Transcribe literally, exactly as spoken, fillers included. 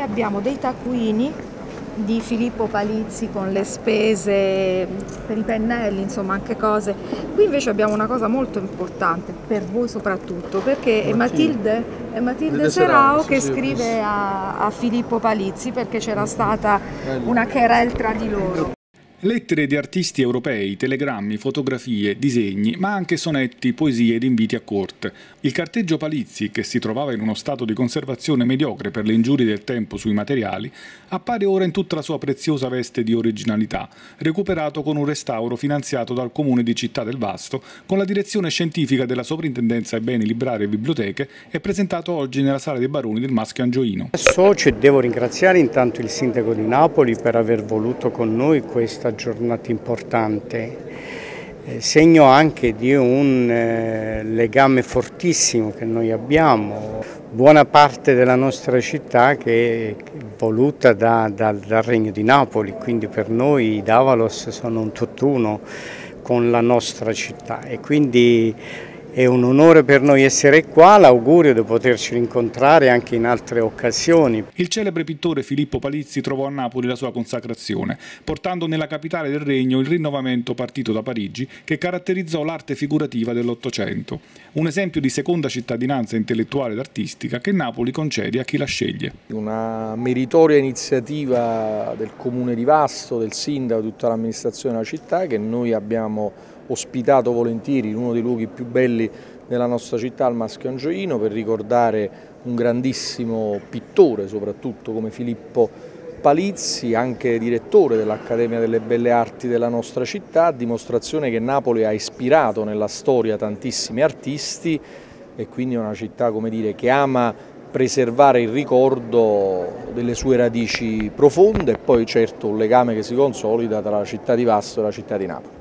abbiamo dei taccuini di Filippo Palizzi con le spese per i pennelli, insomma anche cose. Qui invece abbiamo una cosa molto importante per voi soprattutto, perché è Matilde, è Matilde Serao che scrive a, a Filippo Palizzi, perché c'era stata una querel tra di loro. Lettere di artisti europei, telegrammi, fotografie, disegni, ma anche sonetti, poesie ed inviti a corte. Il carteggio Palizzi, che si trovava in uno stato di conservazione mediocre per le ingiurie del tempo sui materiali, appare ora in tutta la sua preziosa veste di originalità, recuperato con un restauro finanziato dal Comune di Città del Vasto, con la direzione scientifica della Soprintendenza ai Beni Librari e Biblioteche, e presentato oggi nella Sala dei Baroni del Maschio Angioino. Socio, devo ringraziare intanto il Sindaco di Napoli per aver voluto con noi questa giornata importante, eh, segno anche di un eh, legame fortissimo che noi abbiamo, buona parte della nostra città che è voluta da, da, dal Regno di Napoli, quindi per noi i Davalos sono un tutt'uno con la nostra città e quindi è un onore per noi essere qua, l'augurio di poterci rincontrare anche in altre occasioni. Il celebre pittore Filippo Palizzi trovò a Napoli la sua consacrazione, portando nella capitale del regno il rinnovamento partito da Parigi che caratterizzò l'arte figurativa dell'Ottocento. Un esempio di seconda cittadinanza intellettuale ed artistica che Napoli concede a chi la sceglie. Una meritoria iniziativa del Comune di Vasto, del Sindaco, di tutta l'amministrazione della città, che noi abbiamo ospitato volentieri in uno dei luoghi più belli della nostra città, il Maschio Angioino, per ricordare un grandissimo pittore, soprattutto come Filippo Palizzi, anche direttore dell'Accademia delle Belle Arti della nostra città, dimostrazione che Napoli ha ispirato nella storia tantissimi artisti e quindi è una città, come dire, che ama preservare il ricordo delle sue radici profonde e poi certo un legame che si consolida tra la città di Vasto e la città di Napoli.